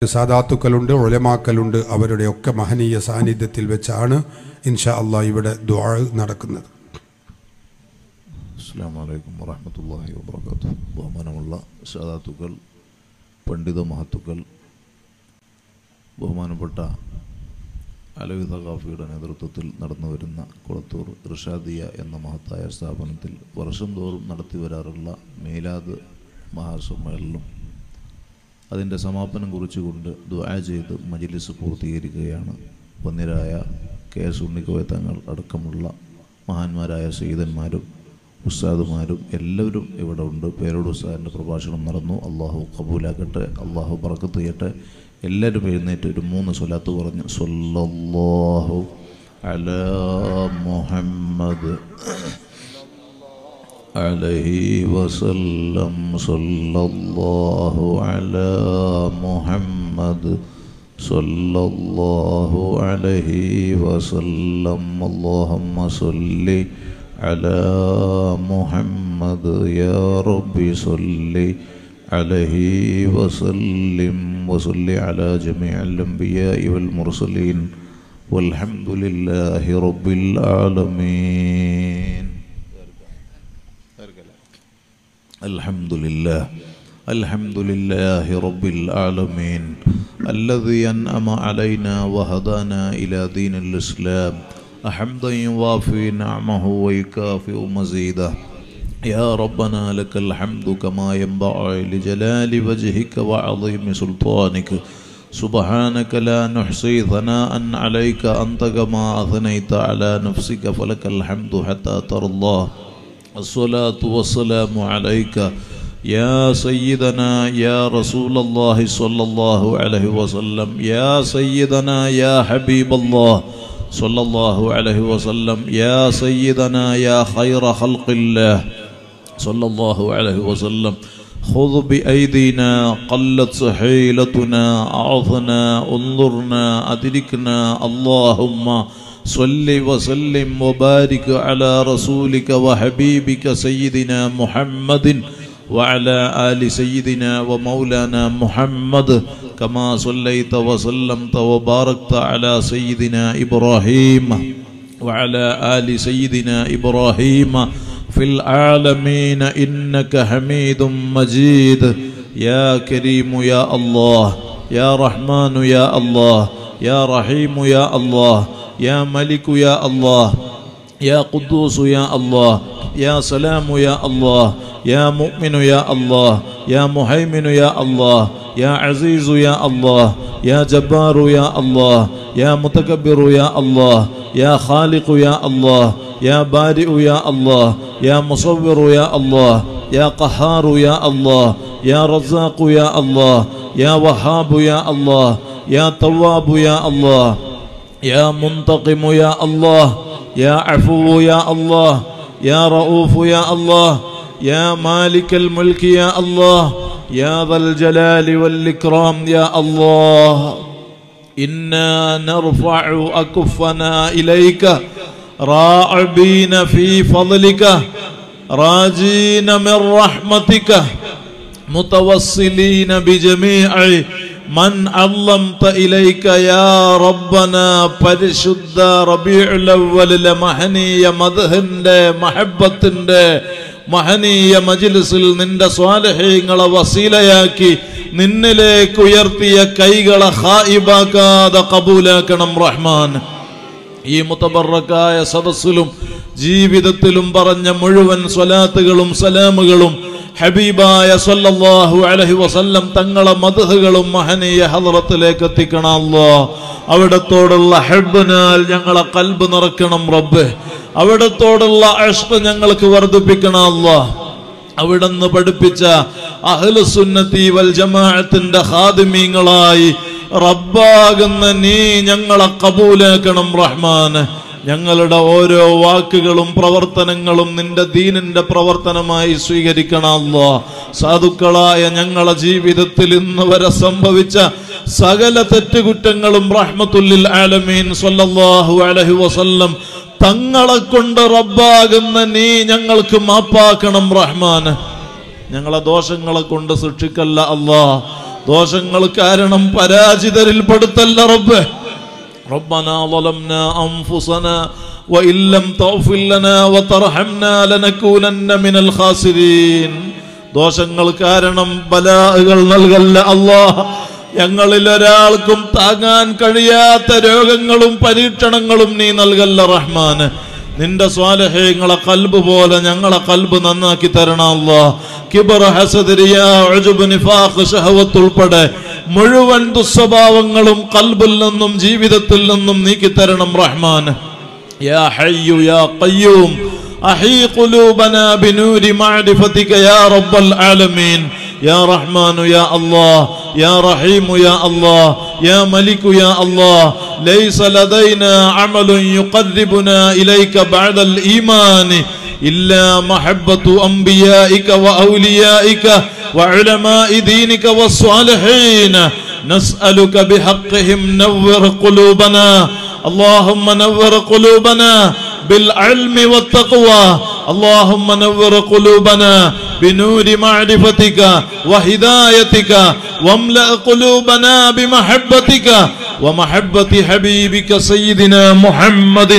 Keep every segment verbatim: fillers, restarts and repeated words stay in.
സാദാത്തുക്കളുണ്ട്, ഉലമാക്കളുണ്ട്. അവരുടെയൊക്കെ മഹനീയ സാന്നിധ്യത്തിൽ വെച്ചാണ് ഇൻഷാ അള്ളാഹ് ഇവിടെ ദുആ നടക്കുന്നത്. അസ്സലാമു അലൈക്കും വറഹ്മത്തുള്ളാഹി വബറകാതുഹു. ബഹുമാനമുള്ള സാദാത്തുക്കൾ, പണ്ഡിത മഹത്തുക്കൾ, ബഹുമാനപ്പെട്ട അലവി തഖാഫിയുടെ നേതൃത്വത്തിൽ നടന്നു വരുന്ന കുളത്തൂർ ഇർഷാദിയ എന്ന മഹത്തായ സ്ഥാപനത്തിൽ വർഷം തോറും നടത്തി വരാറുള്ള മീലാദ് മഹാസമ്മേളനം അതിൻ്റെ സമാപനം കുറിച്ചുകൊണ്ട് ദുആ ചെയ്ത് മജ്ലിസ് പൂർത്തീകരിക്കുകയാണ്. വന്നിരായ കെ എസ് ഉണ്ണിക്കോയ തങ്ങൾ അടക്കമുള്ള മഹാന്മാരായ സയ്യിദന്മാരും ഉസ്താദുമാരും എല്ലാവരും ഇവിടെ ഉണ്ട്. പേരോട് ഉസ്താദിൻ്റെ പ്രഭാഷണം നടന്നു. അള്ളാഹു ഖബൂലാക്കട്ടെ, അള്ളാഹു ബറക്കത്ത് ചെയ്യട്ടെ. എല്ലാവരും എഴുന്നേറ്റ് ഒരു മൂന്ന് സ്വലാത്ത് പറഞ്ഞു. സ്വല്ലല്ലാഹു അലാ മുഹമ്മദ് അലൈഹി വസല്ലം. സ്വല്ലല്ലാഹു അലാ മുഹമ്മദ് സ്വല്ലല്ലാഹു അലൈഹി വസല്ലം. അല്ലാഹുമ്മ സ്വല്ലി അലാ മുഹമ്മദ് യാ റബ്ബി സ്വല്ലി അലൈഹി വസല്ലിം വസല്ലി അലാ ജമീഇൽ അംബിയാഇ വൽ മുർസലീൻ വൽഹംദുലില്ലാഹി റബ്ബിൽ ആലമീൻ. അൽഹംദുലില്ലാഹ് അൽഹംദുലില്ലാഹി റബ്ബിൽ ആലമീൻ الذي أنعم علينا وهدانا إلى دين الإسلام حمدا يوافي نعمه ويكافئ مزيده. يا ربنا لك الحمد كما ينبغي لجلال وجهك وعظيم سلطانك. سبحانك لا نحصي ثناء عليك أنت كما أثنيت على نفسك فلك الحمد حتى ترضى. الصلاة والسلام عليك يا سيدنا يا رسول الله صلى الله عليه وسلم. يا سيدنا يا حبيب الله صلى الله عليه وسلم. يا سيدنا يا خير خلق الله صلى الله عليه وسلم. خذ بأيدينا قلت حيلتنا أعظنا انظرنا أدركنا. اللهم صل وسلم وبارك على رسولك وحبيبك سيدنا محمد وعلى آل سيدنا ومولانا محمد كما صليت وسلمت وباركت على سيدنا إبراهيم وعلى آل سيدنا إبراهيم في العالمين إنك حميد مجيد. يا كريم يا الله، يا رحمن يا الله، يا رحيم يا الله، يا ملك يا الله، يا قدوس يا الله، يا سلام يا الله، يا مؤمن يا الله، يا مهيمن يا الله، يا عزيز يا الله، يا جبار يا الله، يا متكبر يا الله، يا خالق يا الله، يا بارئ يا الله، يا مصور يا الله، يا قهار يا الله، يا رزاق يا الله، يا وهاب يا الله، يا تواب يا الله، يا منتقم يا الله، يا عفو يا الله، يا رؤوف يا الله، يا مالك الملك يا الله، يا ذا الجلال والإكرام يا الله. إنا نرفع أكفنا إليك راعبين في فضلك راجين من رحمتك متوسلين بجميع من علمت إليك يا ربنا. പരിശുദ്ധ റബീഉൽ അവ്വലിലെ മഹനീയ മദ്ഹിന്റെ മഹബ്ബത്തിന്റെ മഹനീയ മജ്ലിസിൽ നിന്റെ സ്വാലിഹീങ്ങളെ വസീലയാക്കി നിന്നിലേക്ക് ഉയർത്തിയ കൈകളെ ഖായിബാക്കാതെ ഖബൂലാക്കണം റഹ്മാൻ. ഈ മുതബറക്കായ സദസ്സിലും ജീവിതത്തിലും പറഞ്ഞ മുഴുവൻ സ്വലാത്തുകളും സലാമുകളും ഹബീബായ സല്ലല്ലാഹു അലൈഹി വസല്ലം തങ്ങളെ മദ്ഹുകളും മഹനീയ ഹദ്റത്തിലേക്ക് എത്തിക്കണം അല്ലാഹ്. അവിടത്തോടുള്ള ഹബ്ബിനാൽ ഞങ്ങളെ ഖൽബ് നിറക്കണം റബ്ബേ. അവിടത്തോടുള്ള ഇഷ്ഖ് ഞങ്ങൾക്ക് വർദ്ധിപ്പിക്കണം അല്ലാഹ്. അവിടുന്ന് പഠിപ്പിച്ച അഹ്ലുസുന്നത്തി വൽ ജമാഅത്തിന്റെ ഖാദിമീങ്ങളായി റബ്ബാകുന്ന നീ ഞങ്ങളെ ഖബൂലാക്കണം റഹ്മാൻ. ഞങ്ങളുടെ ഓരോ വാക്കുകളും പ്രവർത്തനങ്ങളും നിന്റെ ദീനിന്റെ പ്രവർത്തനമായി സ്വീകരിക്കണം അല്ലാഹ്. സാധുക്കളായ ഞങ്ങളുടെ ജീവിതത്തിൽ ഇന്ന് വരെ സംഭവിച്ച സകല തെറ്റുകുറ്റങ്ങളും റഹ്മത്തുല്ലിൽ ആലമീൻ സ്വല്ലല്ലാഹു അലൈഹി വസല്ലം തങ്ങളെ കൊണ്ട് റബ്ബാകുന്ന നീ ഞങ്ങൾക്ക് മാപ്പാക്കണം റഹ്മാൻ. ഞങ്ങളെ ദോഷങ്ങളെ കൊണ്ട് ശിക്ഷിക്കല്ല അല്ലാഹ്. ദോഷങ്ങൾ കാരണം പരാജിതരിൽ പെടുത്തല്ല റബ്ബേ. ربنا ظلمنا أنفسنا وإن لم تغفر لنا وترحمنا لنكونن من الخاسرين. ദോഷങ്ങൾ കാരണം ബലാകൾ നൽകല്ല അല്ലാഹ്. ഞങ്ങളിൽ ഒരാൾക്കും താങ്ങാൻ കഴിയാത്ത രോഗങ്ങളും പരീക്ഷണങ്ങളും നീ നൽകല്ല റഹ്മാന്. നിന്റെ സ്വാലിഹീങ്ങളെ ഖൽബ് പോലെ ഞങ്ങളെ ഖൽബ് നന്നാക്കി തരണം അല്ലാഹ്. കിബ്ർ, ഹസദ്, റിയാ, ഉജ്ബ്, നിഫാഖ്, ശഹവത്ത് ഉൾപ്പെടെ മുഴുവൻ ദുസ്വഭാവങ്ങളും ഖൽബിൽ നിന്നും ജീവിതത്തിൽ നിന്നും നീക്കി തരണം റഹ്മാന്. യാ ഹയ്യു യാ ഖയ്യൂം അഹീ ഖുലൂബനാ ബിനൂരി മഅരിഫതിക യാ റബ്ബൽ ആലമീൻ. യാ റഹ്മാനു യാ അല്ലാഹ്, യാ റഹീമു യാ അല്ലാഹ്, യാ മലികു യാ അല്ലാഹ്. ലൈസ ലദൈനാ അമലുൻ യുഖർരിബുനാ ഇലൈക ബഅദൽ ഈമാനി ഇല്ലാ മഹബ്ബതു അംബിയാഇക വഔലിയാഇക വഉലമാഇ ദീനിക വസ്സാലിഹീൻ. നസ്അലുക ബിഹഖ്ഹിം നവ്വിർ ഖുലൂബനാ. اللهم نور قلوبنا بالعلم والتقوى. اللهم نور قلوبنا بنور معرفتك وهدايتك واملأ قلوبنا بمحبتك ومحبة حبيبك سيدنا محمد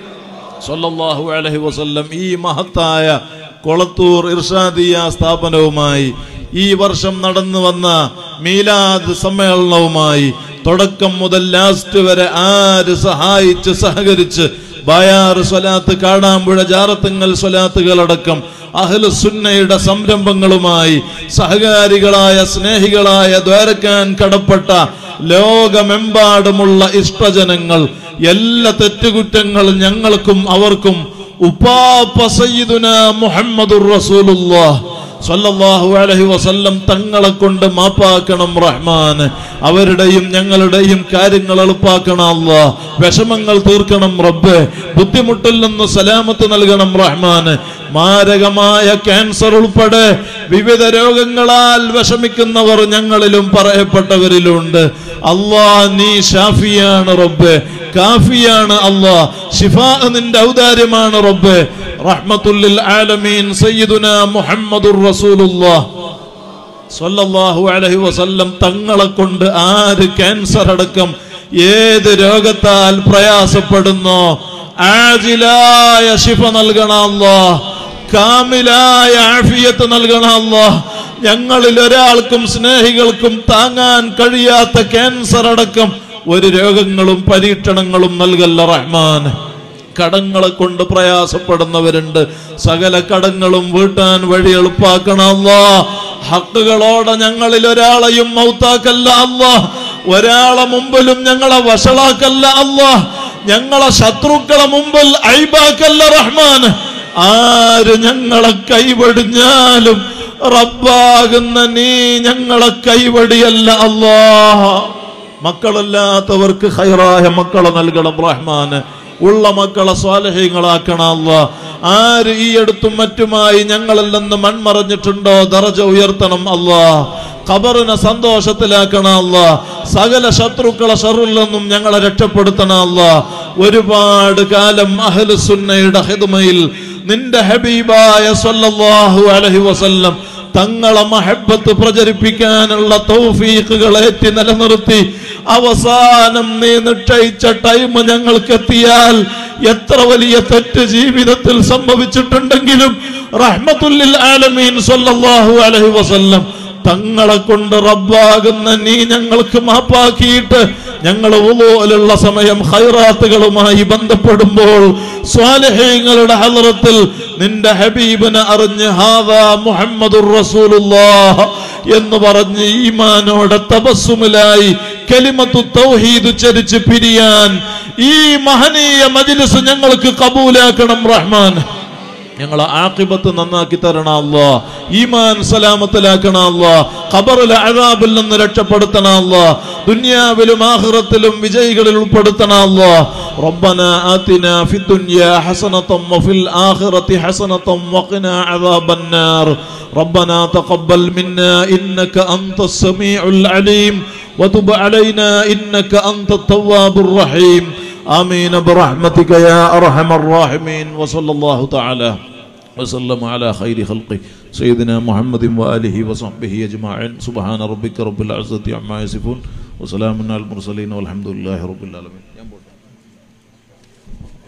صلى الله عليه وسلم. ഈ മഹത്തായ കൊളത്തൂർ ഇർഷാദിയ സ്ഥാപനവുമായി ഈ വർഷം നടന്നു വന്ന മീലാദ് സമ്മേളനവുമായി തുടക്കം മുതൽ ലാസ്റ്റ് വരെ ആര് സഹായിച്ച് സഹകരിച്ച് ബായാറ് സ്വലാത്ത്, കാടാമ്പുഴ ജാറത്തുങ്ങൽ സ്വലാത്തുകളടക്കം അഹ്ലു സുന്നയുടെ സംരംഭങ്ങളുമായി സഹകാരികളായ സ്നേഹികളായ ദ്വാരക്കാൻ കടപ്പെട്ട ലോകമെമ്പാടുമുള്ള ഇഷ്ടജനങ്ങൾ, എല്ലാ തെറ്റുകുറ്റങ്ങൾ ഞങ്ങൾക്കും അവർക്കും ഉപ്പാപ്പ സയ്യിദുനാ മുഹമ്മദുർ റസൂലുള്ളാഹ് സല്ലല്ലാഹു അലൈഹി വസല്ലം തങ്ങളെ കൊണ്ട് മാപ്പാക്കണം റഹ്മാൻ. അവരുടെയും ഞങ്ങളുടെയും കാര്യങ്ങൾ എളുപ്പാക്കണം അല്ലാഹ്. വിഷമങ്ങൾ തീർക്കണം റബ്ബേ. ബുദ്ധിമുട്ടിൽ നിന്ന് സലാമത്ത് നൽകണം റഹ്മാൻ. മാരകമായ ക്യാൻസർ ഉൾപ്പെടെ വിവിധ രോഗങ്ങളാൽ വിഷമിക്കുന്നവർ ഞങ്ങളിലും പറയപ്പെട്ടവരിലുണ്ട്. അല്ലാഹ് നീ ഷാഫിയാണ് റബ്ബേ, കാഫിയാണ് അല്ലാഹ്. ശിഫാ നിന്റെ ഔദാര്യമാണ് റബ്ബേ. റഹ്മത്തുൽ ആലമീൻ സയ്യിദുനാ മുഹമ്മദുർ റസൂലുള്ളാഹ് സ്വല്ലല്ലാഹു അലൈഹി വസല്ലം തങ്ങളെ കൊണ്ട് ആര് ക്യാൻസർ അടക്കം ഏത് രോഗത്താൽ പ്രയാസപ്പെടുന്നോ ആജിലായ ശിഫ നൽകണം അല്ലാഹ്. കാമിലായ ആഫിയത്ത് നൽകണം അല്ലാഹ്. ഞങ്ങളിൽ ഒരാൾക്കും സ്നേഹികൾക്കും താങ്ങാൻ കഴിയാത്ത ക്യാൻസർ അടക്കം ഒരു രോഗങ്ങളും പരീക്ഷണങ്ങളും നൽകല്ല റഹ്മാൻ. കടങ്ങളെ കൊണ്ട് പ്രയാസപ്പെടുന്നവരുണ്ട്. സകല കടങ്ങളും വീട്ടാൻ വഴി എളുപ്പാക്കണം അല്ലാഹ്. ഹക്കുകളോടെ ഞങ്ങളിൽ ഒരാളെയും മൗത്താക്കല്ല അല്ലാഹ്. ഒരാളെ മുമ്പിലും ഞങ്ങളെ വഷളാക്കല്ല അല്ലാഹ്. ഞങ്ങളെ ശത്രുക്കളെ മുമ്പിൽ ഐബാക്കല്ല റഹ്മാൻ. ആര് ഞങ്ങളെ കൈവടിഞ്ഞാലും റബ്ബാകുന്ന നീ ഞങ്ങളെ കൈവടിയല്ല അല്ലാഹ്. മക്കളില്ലാത്തവർക്ക് ഖൈറായ മക്കളെ നൽകണം റഹ്മാൻ. ഉള്ള മക്കളെ സ്വാലിഹീങ്ങളാക്കണം അല്ലാഹ്. ആര് ഈ അടുത്തും മറ്റുമായി ഞങ്ങളിൽ നിന്ന് മൺമറഞ്ഞിട്ടുണ്ടോ ദറജ ഉയർത്തണം അല്ലാഹ്. ഖബറിനെ സന്തോഷത്തിലാക്കണം അല്ലാഹ്. സകല ശത്രുക്കളെ ശർറിൽ നിന്നും ഞങ്ങളെ രക്ഷപ്പെടുത്തണം അല്ലാഹ്. ഒരുപാട് കാലം അഹ്ലു സുന്നയുടെ ഖിദ്മയിൽ നിന്റെ ഹബീബായ സ്വല്ലല്ലാഹു അലൈഹി വസല്ലം തങ്ങളെ മഹബ്ബത്ത് പ്രചരിപ്പിക്കാനുള്ള തൗഫീഖുകൾ ഏറ്റി നിലനിർത്തി അവസാനം നീ നിശ്ചയിച്ച ടൈം ഞങ്ങൾക്ക് എത്തിയാൽ എത്ര വലിയ തെറ്റ് ജീവിതത്തിൽ സംഭവിച്ചിട്ടുണ്ടെങ്കിലും റഹ്മത്തുൽ ആലമീൻ സ്വല്ലല്ലാഹു അലൈഹി വസല്ലം തങ്ങളെ കൊണ്ട് റബ്ബാകുന്ന നീ ഞങ്ങൾക്ക് മാപ്പാക്കിയിട്ട് ഞങ്ങൾ വുളൂലുള്ള സമയം ഖൈറാത്തുകളുമായി ബന്ധപ്പെടുമ്പോൾ സ്വാലിഹീങ്ങളുടെ ഹളറത്തിൽ നിന്റെ ഹബീബിനെ അറിഞ്ഞ് ഹാദാ മുഹമ്മദുർ റസൂലുള്ളാഹ് എന്ന് പറഞ്ഞ് ഈമാനോടെ തബസ്സുമിലായി കലിമത്തു തൗഹീദ് ഉച്ചരിച്ച് പിരിയാൻ ഈ മഹനീയ മജ്ലിസ് ഞങ്ങൾക്ക് കബൂലാക്കണം റഹ്മാൻ. ഞങ്ങളെ ആഖിബത്ത് നന്നാക്കി തരണം അല്ലാഹ്. ഈമാൻ സലാമത്തിലാക്കണം അല്ലാഹ്. ഖബറിലെ അദാബിൽ നിന്ന് രക്ഷപ്പെടുത്തണം അല്ലാഹ്. ദുനിയാവിലും ആഖിറത്തിലും വിജയികളിൽ ഉൾപ്പെടുത്തണം അല്ലാഹ്. റബ്ബനാ ആതിനാ ഫിദ്ദുനിയാ ഹസനതൻ വഫിൽ ആഖിറതി ഹസനതൻ വഖിനാ അദാബന്നാർ. റബ്ബനാ തഖബ്ബൽ മിന്നാ ഇന്നക അൻതസ് സമീഉൽ അലീം വതുബ് അലൈനാ ഇന്നക അൻതത് തവ്വാബുർ റഹീം. آمين برحمتك يا أرحم الراحمين. وصلى الله تعالى وسلم على خير خلقه سيدنا محمد وآله وصحبه أجمعين سبحان ربك رب العزة عما يصفون وسلام على المرسلين والحمد لله رب العالمين.